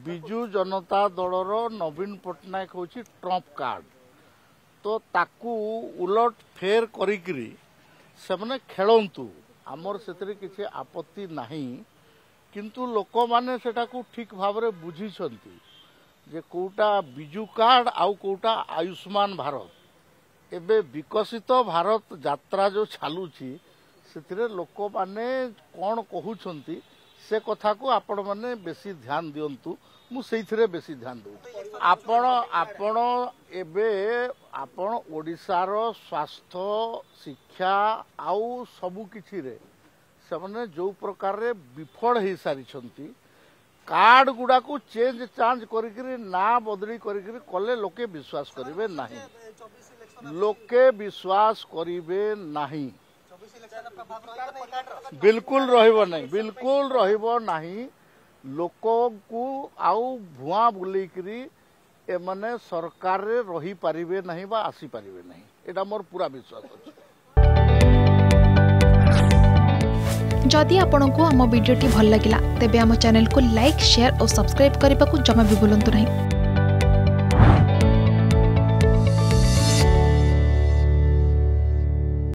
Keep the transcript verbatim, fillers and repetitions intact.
बिजु जनता दलर नवीन पट्टनायक हूँ Trump card तो ताकू उलट फेर करी से खेलतु आमर से किसी आपत्ति नहीं किंतु लोक माने सेटा को ठीक भाव में बुझी जे कोटा बिजु कार्ड आउ कोटा आयुष्मान भारत एबे विकसित भारत यात्रा जो चलुची से लोक माने कौन कहउछंती से कथा को आपण माने बेसी ध्यान दियंतु मु सेइथिरे बेसी ध्यान दउ आपण आपण एबे आपण ओडिसा रो स्वास्थ्य शिक्षा आउ सबु किछि रे से जो प्रकार रे विफल हो सारी कार्ड गुड़ा को चेंज चांज करी ना बदली करी कले लोके विश्वास करेंगे नहीं लोके विश्वास करेंगे नहीं बिल्कुल रहिबो नहीं बिल्कुल रहिबो नहीं लोक को आउ भुआ बुलेकरी एमने सरकार रे रही पारिबे नहीं बा आसी पारिबे नहीं एटा मोर पूरा विश्वास अछि। जदि आपंक आम भिडी भल लगा तेब आम चैनल को लाइक शेयर और सब्सक्राइब करने को जमा भी भूलु नहीं।